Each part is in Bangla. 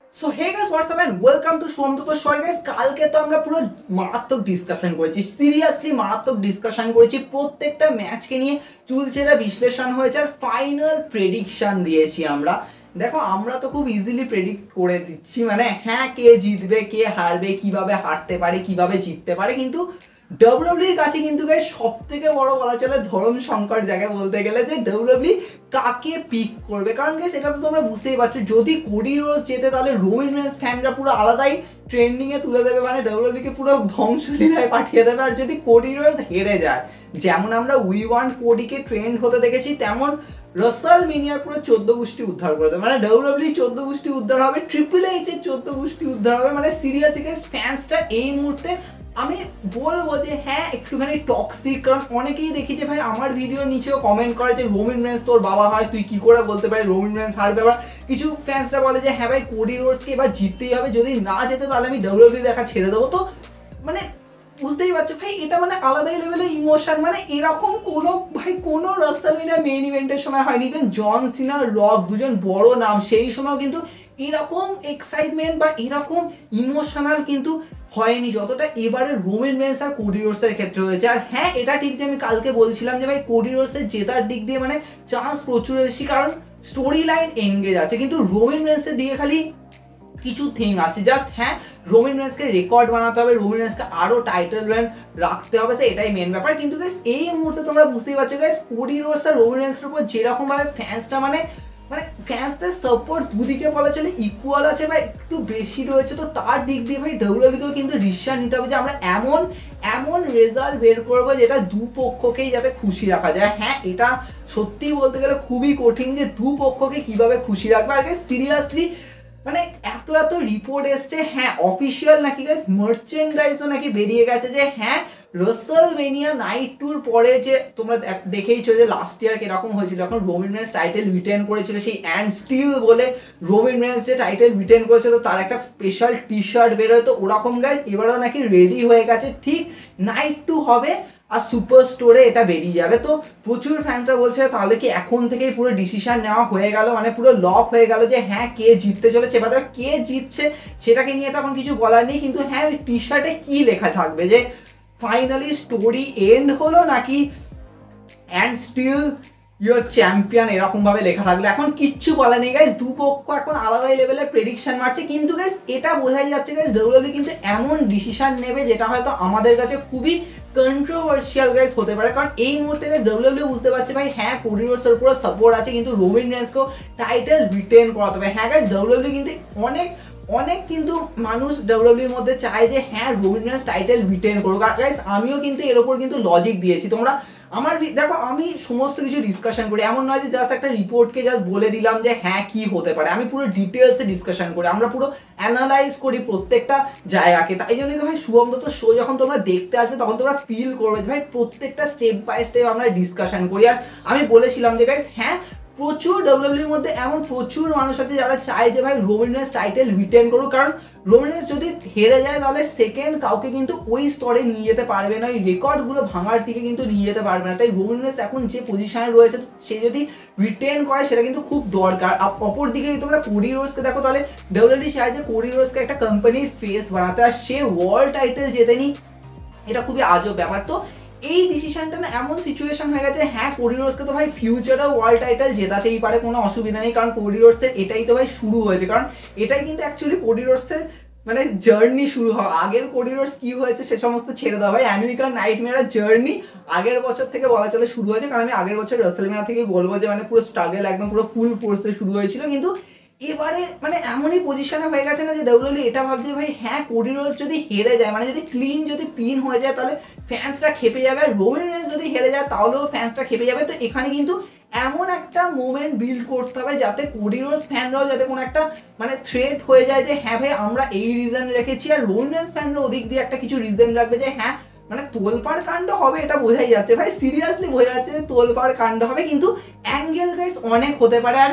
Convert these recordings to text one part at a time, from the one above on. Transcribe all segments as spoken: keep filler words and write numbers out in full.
So hey guys what's up and welcome to Somdatta শয়। গাইস কালকে তো আমরা পুরো মারাত্মক ডিসকাশন করেছি, সিরিয়াসলি মারাত্মক ডিসকাশন করেছি, প্রত্যেকটা ম্যাচকে নিয়ে চুলচেরা বিশ্লেষণ হয়েছে আর ফাইনাল প্রেডিকশন দিয়েছি আমরা। দেখো আমরা তো খুব ইজিলি প্রেডিক্ট করে দিচ্ছি, মানে হ্যাঁ কে জিতবে কে হারবে, কিভাবে হারতে পারে কিভাবে জিততে পারে, কিন্তু ডব্লিউডব্লিউর কাছে কিন্তু গাইস সব থেকে বড় বলা চলে ধর্ম সংকট জায়গায় বলতে গেলে যে ডব্লিউডব্লিউ কাকে পিক করবে। কারণ গাইস এটা তো তোমরা বুঝতেই পারছো, যদি কোডি রোজ জেতে তাহলে রোমান রেন্স ফ্যানরা পুরো আলাদাই ট্রেন্ডিং এ তুলে দেবে, মানে ডব্লিউডব্লিউকে পুরো ধ্বংসলীলায় পাঠিয়ে দেবে। আর যদি কোডি রোজ হেরে যায়, যেমন আমরা উই ওয়ান্ট কোডিকে ট্রেন্ড হতে দেখেছি, তেমন রাসেল মিনিয়ার পুরো চোদ্দ গোষ্ঠী উদ্ধার করে দেবে, মানে ডব্লিউডব্লিউ চোদ্দ গোষ্ঠী উদ্ধার হবে, ট্রিপল এইচ এর চোদ্দ গোষ্ঠী উদ্ধার হবে। মানে সিরিয়াসলি গাইস ফ্যান্সটা এই মুহূর্তে আমি বলবো যে হ্যাঁ একটুখানি টক্সিক। কারণ অনেকেই দেখি যে ভাই আমার ভিডিওর নিচেও কমেন্ট করে যে রোমান রেন্স তোর বাবা হয়, তুই কি করে বলতে পারিস রোমান রেন্স হারবে। আবার কিছু ফ্যান্সরা বলে যে হ্যাঁ ভাই কোডি রোডসকে এবার জিততেই হবে, যদি না যেতে তাহলে আমি ডব্লিউডব্লিউ দেখা ছেড়ে দেবো। তো মানে বুঝতেই পারছো ভাই এটা মানে আলাদাই লেভেলের ইমোশন, মানে এরকম কোনো ভাই কোনো রাসেলমিনিয়া মেইন ইভেন্টের সময় হয়নি। ইভেন জন সিনা রক দুজন বড় নাম, সেই সময় কিন্তু এরকম এক্সাইটমেন্ট বা এরকম ইমোশনাল কিন্তু হয়নি যতটা এবারে রোমান রেন্স আর কোডি রোডসের ক্ষেত্রে হয়েছে। আর হ্যাঁ এটা ঠিক যে আমি কালকে বলছিলাম যে ভাই কোডি রোডসের জেতার দিক দিয়ে মানে চান্স প্রচুর বেশি, কারণ স্টোরি লাইন এঙ্গেজ আছে, কিন্তু রোমান রেন্সের দিকে খালি কিছু থিং আছে। জাস্ট হ্যাঁ রোমান রেন্সকে রেকর্ড বানাতে হবে, রোমান রেন্সকে আরো টাইটেল রেন রাখতে হবে, তো এটাই মেন ব্যাপার। কিন্তু গাইস এই মুহূর্তে তোমরা বুঝতেই পারছো গাইস কোডি রোডস আর রোমান রেন্সের উপর যেরকম ভাবে ফ্যান্সটা মানে মানে ফ্যান্সদের সাপোর্ট দুদিকে বলা চলে ইকুয়াল আছে বা একটু বেশি রয়েছে, তো তার দিক দিয়ে ভাই ডব্লিউডব্লিউকেও কিন্তু ডিসিশন নিতে হবে যে আমরা এমন এমন রেজাল্ট বের করবো যেটা দু পক্ষকেই যাতে খুশি রাখা যায়। হ্যাঁ এটা সত্যি বলতে গেলে খুবই কঠিন যে দু পক্ষকে কিভাবে খুশি রাখবে। আর সিরিয়াসলি মানে এত এত রিপোর্ট এসছে, হ্যাঁ অফিসিয়াল নাকি গাইস মার্চেন্ডাইজও নাকি বেরিয়ে গেছে যে হ্যাঁ রাসেলমেনিয়া নাইট টুর পরে যে তোমরা দেখেইছো যে লাস্ট ইয়ার কিরকম হয়েছিল, এখন রোমান রেন্স টাইটেল রিটেন করেছিল, সেই অ্যান্ড স্টিল বলে রোমান রেন্স যে টাইটেল রিটেন করেছে, তো তার একটা স্পেশাল টি শার্ট বেরোয়, তো ওরকম গাইস এবারেও নাকি রেডি হয়ে গেছে, ঠিক নাইট টু হবে আর সুপার স্টোরে এটা বেরিয়ে যাবে। তো প্রচুর ফ্যান্সরা বলছে তাহলে কি এখন থেকেই পুরো ডিসিশন নেওয়া হয়ে গেল, মানে পুরো লক হয়ে গেল যে হ্যাঁ কে জিততে চলেছে। এবার কে জিতছে সেটাকে নিয়ে তো এখন কিছু বলার নেই, কিন্তু হ্যাঁ ওই টি শার্টে কি লেখা থাকবে যে ফাইনালি স্টোরি এন্ড হলো নাকি অ্যান্ড স্টিল ইউর চ্যাম্পিয়ন এরকম ভাবে লেখা থাকলে এখন কিচ্ছু বলা নেই গাইস, দুপক্ষ এখন আলাদাই লেভেলের প্রেডিকশন মারছে। কিন্তু গাইস এটা বোঝাই যাচ্ছে গাইস ডব্লিউডব্লিউ কিন্তু এমন ডিসিশন নেবে যেটা হয়তো আমাদের কাছে খুবই কন্ট্রোভার্সিয়াল গাইস হতে পারে। কারণ এই মুহূর্তে গাইস ডব্লিউডব্লিউ বুঝতে পারছে ভাই হ্যাঁ কোডি রোডসের উপর সাপোর্ট আছে, কিন্তু রোমান রেন্সকেও টাইটেল রিটেন করাতে হবে। হ্যাঁ গাইস ডব্লিউডব্লিউ কিন্তু অনেক অনেক কিন্তু মানুষ ডব্লিউডব্লিউর মধ্যে চায় যে হ্যাঁ রোমান রেন্স টাইটেল রিটেন করুক। আর গাইস আমিও কিন্তু এর উপর কিন্তু লজিক দিয়েছি, তোমরা আমার দেখো আমি সমস্ত কিছু ডিসকাশন করি, এমন নয় যে জাস্ট একটা রিপোর্টকে জাস্ট বলে দিলাম যে হ্যাঁ কি হতে পারে, আমি পুরো ডিটেলসে ডিসকাশন করি, আমরা পুরো অ্যানালাইজ করি প্রত্যেকটা জায়গাকে। তাই জন্যই তো ভাই শুভম দত্ত শো যখন তোমরা দেখতে আসবে তখন তোমরা ফিল করবে ভাই প্রত্যেকটা স্টেপ বাই স্টেপ আমরা ডিসকাশন করি। আর আমি বলেছিলাম যে গাইস হ্যাঁ প্রচুর ডব্লিউডব্লিউর মধ্যে এমন প্রচুর মানুষ আছে যারা চায় যে ভাই রোমান রেন্স টাইটেল রিটেন করুক, কারণ রোমান রেন্স যদি হেরে যায় তাহলে সেকেন্ড কাউকে কিন্তু ওই স্তরে নিয়ে যেতে পারবে না, ওই রেকর্ডগুলো ভাঙার দিকে কিন্তু নিয়ে যেতে পারবে না। তাই রোমান রেন্স এখন যে পজিশনে রয়েছে সে যদি রিটেন করে সেটা কিন্তু খুব দরকার। অপর দিকে যদি তোমরা কোডি রোডসকে দেখো তাহলে ডব্লিউডব্লিউ চায় যে কোডি রোডসকে একটা কোম্পানির ফেস বানাতে, আর সে ওয়ার্ল্ড টাইটেল জেতেনি, এটা খুবই আজব ব্যাপার। তো এই ডিসিশনটা না এমন সিচুয়েশন হয়ে গেছে হ্যাঁ কোডি রোডসকে তো ভাই ফিউচারেও ওয়ার্ল্ড টাইটেল জেতাতেই পারে, কোনো অসুবিধা নেই, কারণ কোডি রোডসের এটাই তো ভাই শুরু হয়েছে। কারণ এটাই কিন্তু অ্যাকচুয়ালি কোডি রোডসের মানে জার্নি শুরু হয়। আগের কোডি রোডস কি হয়েছে সে সমস্ত ছেড়ে দেওয়া ভাই, আমেরিকান নাইটমেয়ার জার্নি আগের বছর থেকে বলা চলে শুরু হয়েছে। কারণ আমি আগের বছর রাসেলমেনিয়া থেকেই বলবো যে মানে পুরো স্ট্রাগল একদম পুরো ফুল ফোর্সে শুরু হয়েছিল, কিন্তু এবারে মানে এমনই পজিশনে হয়ে গেছে না যে ডব্লিউডব্লিউ এটা ভাবছে ভাই হ্যাঁ কোডি রোডস যদি হেরে যায়, মানে যদি ক্লিন যদি পিন হয়ে যায় তাহলে ফ্যান্সরা খেপে যাবে, আর রোমান রেন্স যদি হেরে যায় তাহলেও ফ্যান্সরা খেপে যাবে। তো এখানে কিন্তু এমন একটা মোমেন্ট বিল্ড করতে হবে যাতে কোডি রোডস ফ্যানরাও যাতে কোনো একটা মানে থ্রেট হয়ে যায় যে হ্যাঁ ভাই আমরা এই রিজন রেখেছি, আর রোমান রেন্স ফ্যানরা ওদিক দিয়ে একটা কিছু রিজন রাখবে যে হ্যাঁ মানে তোলপাড় কাণ্ড হবে, এটা বোঝাই যাচ্ছে ভাই সিরিয়াসলি বোঝা যাচ্ছে যে তোলপাড় কাণ্ড হবে, কিন্তু অ্যাঙ্গেল গাইস অনেক হতে পারে। আর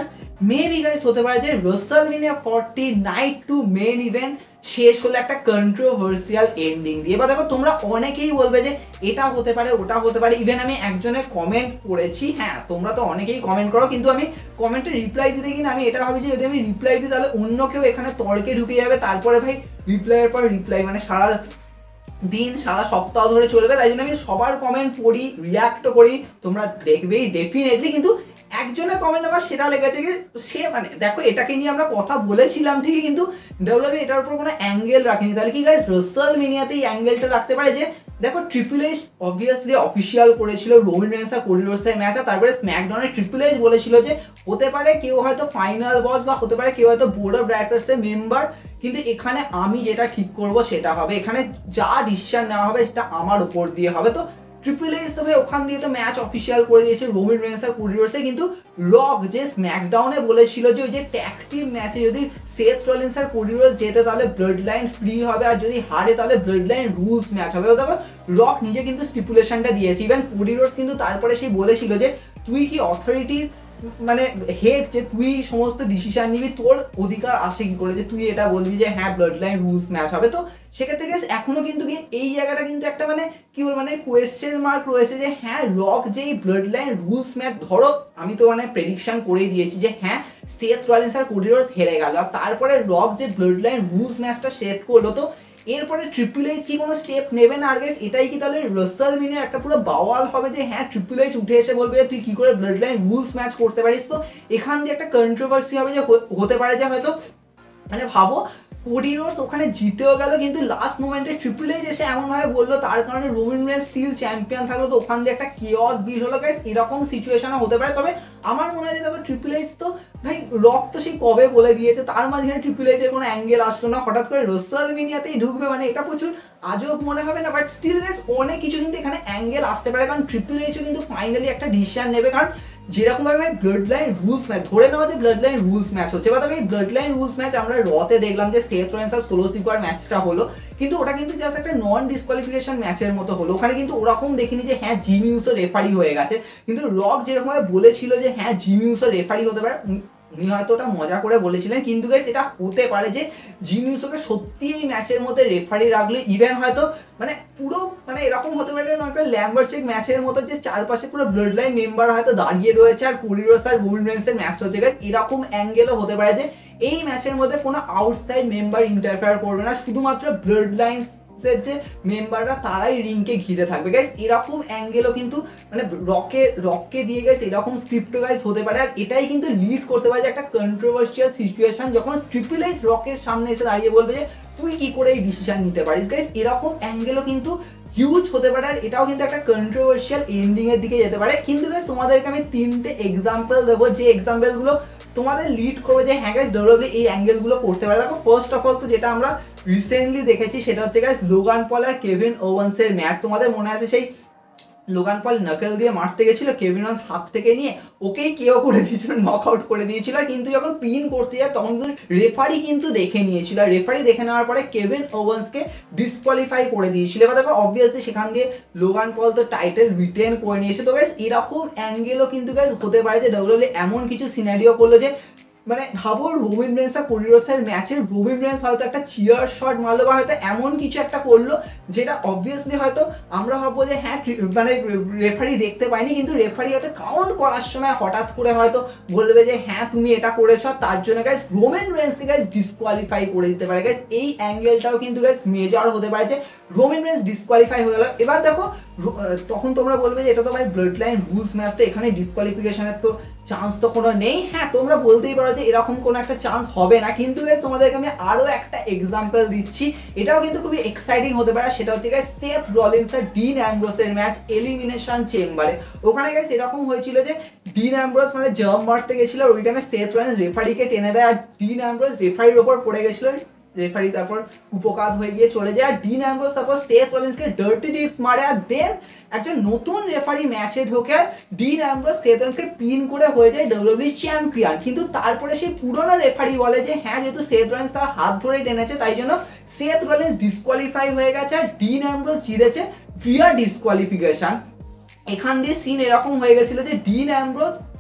মেবি গাইস হতে পারে যে WrestleMania forty night two main event শেষ হলো একটা কন্ট্রোভার্সিয়াল এন্ডিং দিয়ে। বা দেখো তোমরা অনেকেই বলবে যে এটা হতে পারে ওটা হতে পারে, ইভেন আমি একজনের কমেন্ট করেছি, হ্যাঁ তোমরা তো অনেকেই কমেন্ট করো, কিন্তু আমি কমেন্টে রিপ্লাই দিতে কিনা আমি এটা ভাবি যে যদি আমি রিপ্লাই দিই তাহলে অন্য কেউ এখানে তর্কে ঢুকে যাবে, তারপরে ভাই রিপ্লাইয়ের পর রিপ্লাই মানে সারা দিন সারা সপ্তাহ ধরে চলবে, তাই জন্য আমি সবার কমেন্ট পড়ি, রিয়াক্টও করি, তোমরা দেখবেই ডেফিনেটলি। কিন্তু একজনের কমেন্ট আবার সেটা লেগেছে কি সে মানে দেখো এটাকে নিয়ে আমরা কথা বলেছিলাম ঠিকই, কিন্তু ডব্লিউডাব্লিউ এটার উপর কোনো অ্যাঙ্গেল রাখেনি। তাহলে কি গাইস রাসেলমেনিয়াতে এই অ্যাঙ্গেলটা রাখতে পারে যে দেখো ট্রিপল এইচ অবভিয়াসলি অফিসিয়াল করেছিল রোমান রেন্স আর কোডি রোডসের ম্যাচ, আর তারপরে স্ম্যাকডাউনে ট্রিপল এইচ বলেছিল যে হতে পারে কেউ হয়তো ফাইনাল বস বা হতে পারে কেউ হয়তো বোর্ড অফ ডাইরেক্টরসের মেম্বার, কিন্তু এখানে আমি যেটা ঠিক করব সেটা হবে, এখানে যা ডিসিশন নেওয়া হবে সেটা আমার উপর দিয়ে হবে। তো ট্রিপল এইচ তো ভাই ওখান দিয়ে তো ম্যাচ অফিসিয়াল করে দিয়েছে রোমান রেন্স আর কোডি রোডসে, কিন্তু রক যে স্ম্যাকডাউনে বলেছিল যে ওই যে ট্যাগ টিম ম্যাচে যদি সেথ রলিন্স আর কোডি রোডস জেতে তাহলে ব্লাড লাইন ফ্রি হবে, আর যদি হারে তাহলে ব্লাড লাইন রুলস ম্যাচ হবে। তবে রক নিজে কিন্তু স্টিপুলেশনটা দিয়েছে, ইভেন কোডি রোডস কিন্তু তারপরে সেই বলেছিল যে তুই কি অথরিটি মানে হেড যে তুই সমস্ত ডিসিশন নিবি, তোর অধিকার আসে কি করে যে তুই এটা বলবি যে হ্যাঁ ব্লাড লাইন রুলস ম্যাচ হবে। তো সেক্ষেত্রে গেছে এখনো কিন্তু এই জায়গাটা কিন্তু একটা মানে কি বল মানে কোয়েশ্চেন মার্ক রয়েছে যে হ্যাঁ রক যে ব্লাড লাইন রুলস ম্যাচ, ধরো আমি তো মানে প্রেডিকশন করেই দিয়েছি যে হ্যাঁ সেথ রলিন্স আর কোডি রোডস হেরে গেল, আর তারপরে রক যে ব্লাড লাইন রুলস ম্যাচটা সেট করলো, তো এরপরে ট্রিপল এইচ কি কোনো স্টেপ নেবে না? আর গেস এটাই কি তাহলে রাসেলমেনিয়ার একটা পুরো বাওয়াল হবে যে হ্যাঁ ট্রিপল এইচ উঠে এসে বলবে যে তুই কি করে ব্লাড লাইন রুলস ম্যাচ করতে পারিস? তো এখান দিয়ে একটা কন্ট্রোভার্সি হবে যে হতে পারে যে হয়তো মানে ভাবো কোডি রোডস ওখানে জিতেও গেল, কিন্তু লাস্ট মোমেন্টে ট্রিপল এইচ এসে এমনভাবে বললো তার কারণে রোমান রেন্স স্টিল চ্যাম্পিয়ন থাকলো, তো ওখান দিয়ে একটা কিওস বিট হলো গাইস, এরকম সিচুয়েশনও হতে পারে। তবে আমার মনে হয় যে তবে ট্রিপল এইচ তো ভাই রক তো সেই কবে বলে দিয়েছে, তার মাঝখানে ট্রিপল এইচের কোনো অ্যাঙ্গেল আসলো না, হঠাৎ করে রাসেলমেনিয়াতেই ঢুকবে, মানে এটা প্রচুর আজব মনে হবে না? বাট স্টিল গাইস অনেক কিছু কিন্তু এখানে অ্যাঙ্গেল আসতে পারে, কারণ ট্রিপল এইচও কিন্তু ফাইনালি একটা ডিসিশন নেবে, কারণ যেরকম ভাবে ব্লাড লাইন রুলস ম্যাচ ধরে নেওয়া যে ব্লাড লাইন রুলস ম্যাচ হচ্ছে, বা তবে এই ব্লাড লাইন রুলস ম্যাচ আমরা রতে দেখলাম যে সেথ রলিন্স আর সোলো সিকোয়ার ম্যাচটা হলো, কিন্তু ওটা কিন্তু জাস্ট একটা নন ডিসকোয়ালিফিকেশন ম্যাচের মতো হলো, ওখানে কিন্তু ওরকম দেখিনি যে হ্যাঁ জিমি উসো রেফারি হয়ে গেছে, কিন্তু রক যেরকম ভাবে বলেছিল যে হ্যাঁ জিমি উসো রেফারি হতে পারে, উনি হয়তো ওটা মজা করে বলেছিলেন, কিন্তু গাইস এটা হতে পারে যে জিমি উসোকে সত্যি এই ম্যাচের মধ্যে রেফারি রাখলে ইভেন হয়তো মানে পুরো মানে এরকম হতে পারে একটা ল্যাম্বার চেক ম্যাচের মতো যে চারপাশে পুরো ব্লাড লাইন মেম্বার হয়তো দাঁড়িয়ে রয়েছে আর কোডি রোডস আর রোমান রেন্সের ম্যাচ হচ্ছে গাইস, এরকম অ্যাঙ্গেলও হতে পারে যে এই ম্যাচের মধ্যে কোনো আউটসাইড মেম্বার ইন্টারফেয়ার করবে না, শুধুমাত্র ব্লাড লাইন্স যে মেম্বাররা তারাই রিংকে ঘিরে থাকবে গাইস, এরকম অ্যাঙ্গেলও কিন্তু মানে রকে রককে দিয়ে গাইস এরকম স্ক্রিপ্ট গাইস হতে পারে, আর এটাই কিন্তু লিড করতে পারে যে একটা কন্ট্রোভার্সিয়াল সিচুয়েশন যখন ট্রিপল এইচ রকের সামনে এসে দাঁড়িয়ে বলবে যে তুই কি করে এই ডিসিশন নিতে পারিস। গাইস এরকম অ্যাঙ্গেলও কিন্তু হিউজ হতে পারে, আর এটাও কিন্তু একটা কন্ট্রোভার্সিয়াল এন্ডিং এর দিকে যেতে পারে। কিন্তু গাইস তোমাদেরকে আমি তিনটে এক্সাম্পল দেবো যে এক্সাম্পল গুলো তোমাদের লিড করবে যে হ্যাঁ গাইস ডব্লিউডাব্লিউ এই অ্যাঙ্গেলগুলো করতে পারে। দেখো ফার্স্ট অফ অল তো যেটা আমরা রিসেন্টলি দেখেছি সেটা হচ্ছে গাইস লোগান পল আর কেভিন ওভান্সের ম্যাচ, তোমাদের মনে আছে সেই লোগান পল নাকেল দিয়ে মারতে গেছিল, কেভিন ওভান্স হাত থেকে নিয়ে ওকেই কেও করে দিয়েছিল, নক আউট করে দিয়েছিল, কিন্তু যখন পিন করতে যায় তখন কিন্তু রেফারি কিন্তু দেখে নিয়েছিল, আর রেফারি দেখে নেওয়ার পরে কেভিন ওভান্সকে ডিসকোয়ালিফাই করে দিয়েছিল। এবার দেখো অবভিয়াসলি সেখান দিয়ে লোগান পল তো টাইটেল রিটেন করে নিয়েছে। তো গাইস এরকম অ্যাঙ্গেলও কিন্তু গাইস হতে পারে যে ডব্লিউডাব্লিউ এমন কিছু সিনারিও করলো যে মানে ভাবো রোমান রেন্স আর কোডি রোডসের ম্যাচে রোমান রেন্স হয়তো একটা চিয়ার শট মারলো বা হয়তো এমন কিছু একটা করলো যেটা অবভিয়াসলি হয়তো আমরা ভাববো যে হ্যাঁ মানে রেফারি দেখতে পাইনি, কিন্তু রেফারি হয়তো কাউন্ট করার সময় হঠাৎ করে হয়তো বলবে যে হ্যাঁ তুমি এটা করেছো, তার জন্য গাইস রোমান রেন্সকে গাইস ডিসকোয়ালিফাই করে দিতে পারে। গাইস এই অ্যাঙ্গেলটাও কিন্তু গাইস মেজর হতে পারে যে রোমান রেন্স ডিসকোয়ালিফাই হয়ে গেল। এবার দেখো তখন তোমরা বলবে যে এটা তো ভাই ব্লাড লাইন রুলস ম্যাচ, তো এখানে ডিসকোয়ালিফিকেশনের তো চান্স তো কোনো নেই। হ্যাঁ তোমরা বলতেই পারো যে এরকম কোনো একটা চান্স হবে না, কিন্তু গাইস তোমাদেরকে আমি আরো একটা এক্সাম্পল দিচ্ছি, এটাও কিন্তু খুবই এক্সাইটিং হতে পারে। সেটা হচ্ছে গাইস সেথ রলিন্স আর ডিন অ্যাম্ব্রোসের ম্যাচ এলিমিনেশন চেম্বারে। ওখানে গাইস এরকম হয়েছিল যে ডিন অ্যাম্ব্রোস মানে জাম্প মারতে গেছিল, ওই টাইমে সেথ রলিন্স রেফারিকে টেনে দেয় আর ডিন অ্যাম্ব্রোস রেফারির ওপর পড়ে গেছিল, রেফারি তারপর উপকাত হয়ে গিয়ে চলে যায়, আর ডিন অ্যাম্ব্রোস তারপর সেথ রলিন্সকে ডার্টি ডিটস মারে, আর দেন একজন নতুন রেফারি ম্যাচে ঢোকে আর ডিন অ্যাম্ব্রোস সেথ রলিন্সকে পিন করে হয়ে যায় ডব্লিউডাব্লিউ চ্যাম্পিয়ন। কিন্তু তারপরে সেই পুরনো রেফারি বলে যে হ্যাঁ যেহেতু সেথ রলিন্স তার হাত ধরে টেনেছে তাই জন্য সেথ রলিন্স ডিসকোয়ালিফাই হয়ে গেছে আর ডিন অ্যাম্ব্রোস জিতেছে ভিয়া ডিসকোয়ালিফিকেশন। এখান দিয়ে সিন এরকম হয়ে গেছিল যে ডিন অ্যাম্ব্রোস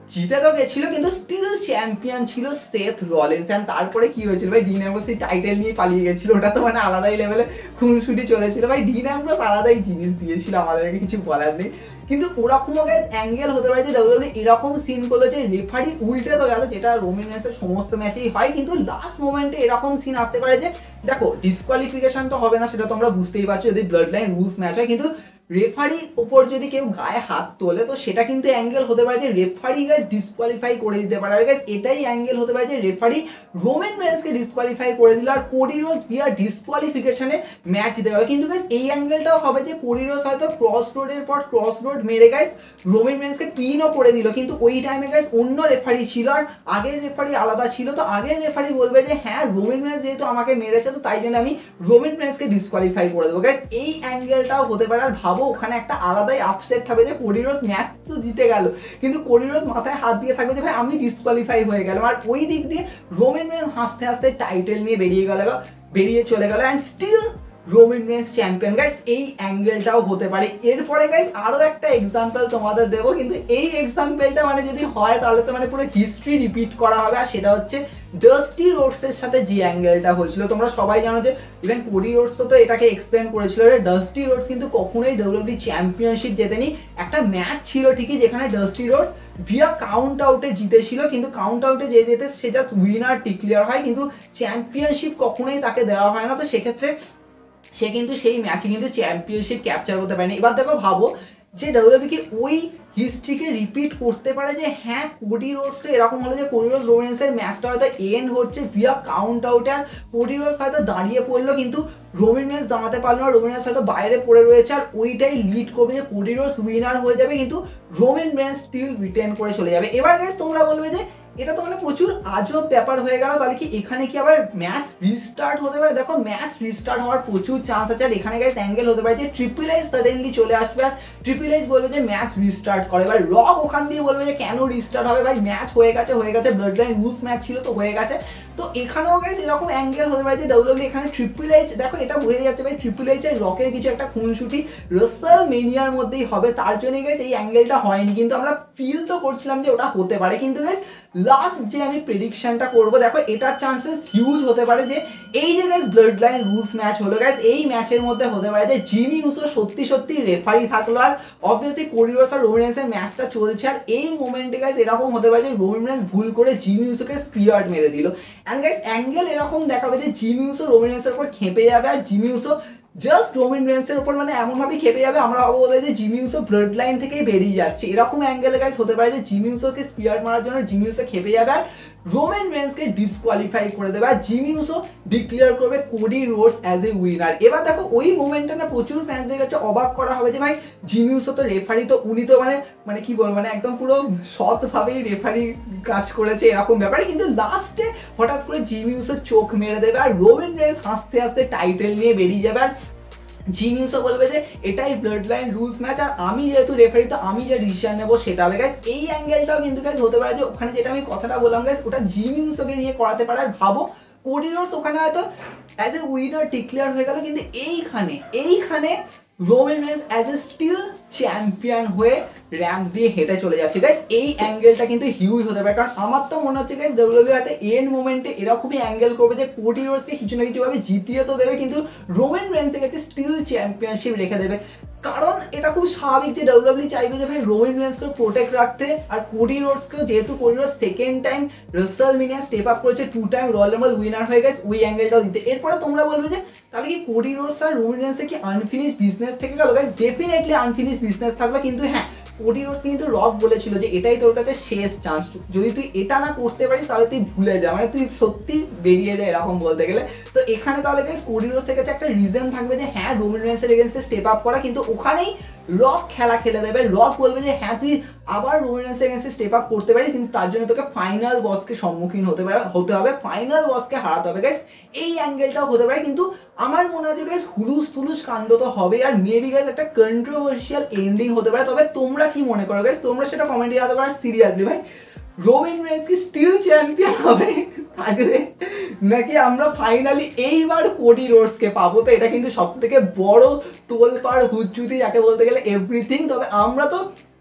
জিতে তো গেছিল কিন্তু স্টিল চ্যাম্পিয়ন ছিল সেথ রলিন্স। অ্যান্ড তারপরে কি হয়েছিল ভাই, ডিন অ্যাম্ব্রোস টাইটেল নিয়ে পালিয়ে গেছিল, ওটা তো মানে আলাদাই লেভেলে খুনসুটি চলেছিল ভাই। ডিন অ্যাম্ব্রোস আলাদাই জিনিস দিয়েছিল, আমাদেরকে কিছু বলার নেই। কিন্তু ওরকমও গাইস অ্যাঙ্গেল হতে পারে যে ডাব্লিউডাব্লিউ এরকম সিন করলো যে রেফারি উল্টে তো গেল, যেটা রোমান রেন্সের সমস্ত ম্যাচেই হয়, কিন্তু লাস্ট মোমেন্টে এরকম সিন আসতে পারে যে দেখো ডিসকোয়ালিফিকেশন তো হবে না, সেটা তোমরা বুঝতেই পারছো যদি ব্লাড লাইন রুলস ম্যাচ হয়, কিন্তু রেফারি ওপর যদি কেউ গায়ে হাত তোলে তো সেটা কিন্তু অ্যাঙ্গেল হতে পারে যে রেফারি গাইস ডিসকোয়ালিফাই করে দিতে পারে। আর গাইস এটাই অ্যাঙ্গেল হতে পারে যে রেফারি রোমান রেন্সকে ডিসকোয়ালিফাই করে দিল আর কোডি রোডস ভিয়া ডিসকোয়ালিফিকেশনে ম্যাচ দিতে হবে। কিন্তু গাইস এই অ্যাঙ্গেলটাও হবে যে কোডি রোডস হয়তো ক্রস রোডের পর ক্রস রোড মেরে গাইস রোমান রেন্সকে পিনও করে দিল, কিন্তু ওই টাইমে গাইস অন্য রেফারি ছিল আর আগের রেফারি আলাদা ছিল। তো আগের রেফারি বলবে যে হ্যাঁ রোমান রেন্স যেহেতু আমাকে মেরেছে তো তাই জন্য আমি রোমান রেন্সকে ডিসকোয়ালিফাই করে দেবো। গাইস এই অ্যাঙ্গেলটাও হতে পারে। আর ভাবো ওখানে একটা আলাদাই আপসেট থাকবে যে কোডি রোডস ম্যাচ তো জিতে গেল, কিন্তু কোডি রোডস মাথায় হাত দিয়ে থাকবে যে ভাই আমি ডিসকোয়ালিফাই হয়ে গেলাম। আর ওই দিক দিয়ে রোমান রেন্স হাসতে হাসতে টাইটেল নিয়ে বেরিয়ে গেল বেরিয়ে চলে গেল and still Roman Reigns champion. Guys এই অ্যাঙ্গেলটাও হতে পারে। এরপরে গাইস আরো একটা এক্সাম্পল তোমাদের দেবো, কিন্তু এই এক্সাম্পলটা মানে যদি হয় তাহলে তো মানে পুরো হিস্ট্রি রিপিট করা হবে। আর সেটা হচ্ছে ডাস্টি রোডসের সাথে যে অ্যাঙ্গেলটা হয়েছিল, তোমরা সবাই জানো যে ইভেন কোডি রোডস তো এটাকে এক্সপ্লেন করেছিল যে ডাস্টি রোডস কিন্তু কখনোই ডাব্লিউডাব্লিউ চ্যাম্পিয়নশিপ জেতেনি। একটা ম্যাচ ছিল ঠিকই যেখানে ডাস্টি রোডস ভিয়া কাউন্ট আউটে জিতেছিল, কিন্তু কাউন্ট আউটে যে যেতে সে জাস্ট উইনার ডিক্লেয়ার হয়, কিন্তু চ্যাম্পিয়নশিপ কখনোই তাকে দেওয়া হয় না। তো সেক্ষেত্রে সে কিন্তু সেই ম্যাচে কিন্তু চ্যাম্পিয়নশিপ ক্যাপচার করতে পারেনি। এবার দেখো ভাবো যে ডাব্লিউডাব্লিউ কি ওই হিস্ট্রিকে রিপিট করতে পারে যে হ্যাঁ কোডি রোডস এরকম হলো যে কোডি রোডস রোমান রেন্সের ম্যাচটা হয়তো এন্ড হচ্ছে ভিয়া কাউন্ট আউটে আর কোডি রোডস হয়তো দাঁড়িয়ে পড়লো, কিন্তু রোমান রেন্স দাঁড়াতে পারলো না, রোমান রেন্স হয়তো বাইরে পড়ে রয়েছে আর ওইটাই লিড করবে যে কোডি রোডস উইনার হয়ে যাবে, কিন্তু রোমান রেন্স স্টিল রিটেন করে চলে যাবে। এবার গাইস তোমরা বলবে যে এটা তো মানে প্রচুর আজব ব্যাপার হয়ে গেল, তাহলে কি এখানে কি আবার ম্যাচ রিস্টার্ট হতে পারে? দেখো ম্যাচ রিস্টার্ট হওয়ার প্রচুর চান্স আছে। আর এখানে গাইস অ্যাঙ্গেল হতে পারে যে ট্রিপল এইচ সাডেনলি চলে আসবে আর ট্রিপল এইচ বলবে যে ম্যাচ রিস্টার্ট করে। এবার রক ওখান দিয়ে বলবে যে কেন রিস্টার্ট হবে, ভাই ম্যাচ হয়ে গেছে হয়ে গেছে ব্লাড লাইন রুলস ম্যাচ ছিল তো হয়ে গেছে। তো এখানেও গাইস এরকম অ্যাঙ্গেল হতে পারে যে ডাব্লিউডাব্লিউ এখানে ট্রিপল এইচ, দেখো এটা হয়ে যাচ্ছে ভাই ট্রিপল এইচ এর রকের কিছু একটা খুনসুটি রাসেল মেনিয়ার মধ্যেই হবে, তার জন্যই গাইস এই অ্যাঙ্গেলটা হয়নি, কিন্তু আমরা ফিল তো করছিলাম যে ওটা হতে পারে। কিন্তু গাইস লাস্ট যে আমি প্রেডিকশনটা করবো দেখো এটার চান্সেস হিউজ হতে পারে যে এই যে guys bloodline rules match হলো গাইস এই ম্যাচের মধ্যে হতে পারে যে জিমি উসো সত্যি সত্যি রেফারি থাকলো আর অবভিয়াসলি কোডি রোডস আর রোমান রেন্সের ম্যাচটা চলছে আর এই মোমেন্টে গাইস এরকম হতে পারে যে রোমান রেন্স ভুল করে জিমি উসোকে স্পিয়ার মেরে দিল। এন্ড গাইস অ্যাঙ্গেল এরকম দেখাবে যে জিমি উসো রোমান রেন্সের উপর খেপে যাবে আর জিমি উসো জাস্ট রোমান রেন্সের উপর মানে এমনভাবে খেপে যাবে আমরা ভাববো যে জিমি উসো ব্লাড লাইন থেকেই বেরিয়ে যাচ্ছে। এরকম অ্যাঙ্গেলে গাইস হতে পারে যে জিমি উসোকে স্পিয়ার মারার জন্য জিমি উসো খেপে যাবে আর রোমান রেন্সকে ডিসকোয়ালিফাই করে দেবে আর জিমি উসো ডিক্লেয়ার করবে Cody Rhodes as a winner. এবার দেখো ওই মোমেন্টটা না প্রচুর ফ্যান্সদের কাছে অবাক করা হবে যে ভাই জিমি উসো তো রেফারি, তো উনি তো মানে মানে কি বলবো মানে একদম পুরো সৎভাবেই রেফারি কাজ করেছে এরকম ব্যাপারে, কিন্তু লাস্টে হঠাৎ করে জিমি উসো চোখ মেরে দেবে আর রোমান রেন্স হাসতে হাসতে টাইটেল নিয়ে বেরিয়ে যাবে আর জিমি উসো বলবে যে এটাই ব্লাড লাইন রুলস ম্যাচ আর আমি যেহেতু রেফারি তো আমি যে ডিসিশন নেবো সেটা হবে। গাইস এই অ্যাঙ্গেলটাও কিন্তু গাইস হতে পারে যে ওখানে যেটা আমি কথাটা বললাম গাইস ওটা জিমি উসোকে নিয়ে করাতে পারে। আর ভাবো কোডি রোডস ওখানে হয়তো অ্যাজ এ উইনার ডিক্লেয়ার হয়ে গেল, কিন্তু এইখানে এইখানে Roman Reigns as a still champion হয়ে র্যাম্প দিয়ে হেঁটে চলে যাচ্ছে। গাইস এই অ্যাঙ্গেলটা কিন্তু হিউজ হতে পারে, কারণ আমার তো মনে হচ্ছে গাইস ডাব্লিউডাব্লিউ হাতে এন্ড মোমেন্টে এরকমই অ্যাঙ্গেল করবে যে কোডি রোডসকে কিছু না কিছু ভাবে জিতিয়ে তো দেবে, কিন্তু রোমান রেন্সের কাছে স্টিল চ্যাম্পিয়নশিপ রেখে দেবে। কারণ এটা খুব স্বাভাবিক যে ডাব্লিউডাব্লিউ চাইবে যে ভাই রোমান রেন্সকে প্রোটেক্ট রাখতে আর কোডি রোডসকেও, যেহেতু Cody Rhodes second time WrestleMania step up করেছে, two time Royal Rumble winner হয়ে গেছে, ওই অ্যাঙ্গেলটাও দিতে। এরপরে তোমরা বলবে যে তাহলে কি কোডি রোডস আর রোমান রেন্সের কি আনফিনিশ বিজনেস থেকে গেল? গাইস ডেফিনেটলি আনফিনিশ বিজনেস থাকলো, কিন্তু হ্যাঁ কোডি রোডস কিন্তু রক বলেছিল যে এটাই তোর কাছে শেষ চান্স, যদি তুই এটা না করতে পারিস তাহলে তুই ভুলে যা, মানে তুই সত্যি বেরিয়ে যায় এরকম বলতে গেলে। তো এখানে তাহলে গাইস কোডি রোডসের কাছে একটা রিজন থাকবে যে হ্যাঁ রোমান রেন্সের এগেইনস্টে স্টেপ আপ করা, কিন্তু ওখানেই রক খেলা খেলে দেবে। রক বলবে যে হ্যাঁ তুই আবার রোমান রেন্সের এগেইনস্টে স্টেপ আপ করতে পারিস, কিন্তু তার জন্য তোকে ফাইনাল বসকে সম্মুখীন হতে পারে হতে হবে ফাইনাল বসকে হারাতে হবে। গাইস এই অ্যাঙ্গেলটাও হতে পারে, কিন্তু আমার মনে হয় যে গাইস হুলুস তুলুস কাণ্ড তো হবে আর মেবি গাইস একটা কন্ট্রোভার্সিয়াল এন্ডিং হতে পারে। তবে তোমরা কি মনে করো গাইস? তোমরা সেটা কমেন্টে জানাতে পারো। সিরিয়াসলি ভাই রোমান রেন্স কি স্টিল চ্যাম্পিয়ন হবে থাকবে, নাকি আমরা ফাইনালি এইবার কোডি রোডসকে পাবো? তো এটা কিন্তু সব থেকে বড় তোলপাড় হুজ্জুতি যাকে বলতে গেলে এভরিথিং। তবে আমরা তো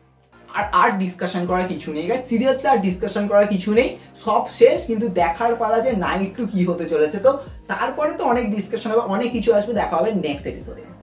আর আর ডিসকাশন করার কিছু নেই গাইস, সিরিয়াসলি আর ডিসকাশন করার কিছু নেই, সব শেষ। কিন্তু দেখার পালা যে নাইট টু কি হতে চলেছে, তো তারপরে তো অনেক ডিসকাশন হবে, অনেক কিছু আসবে, দেখা হবে নেক্সট এপিসোডে।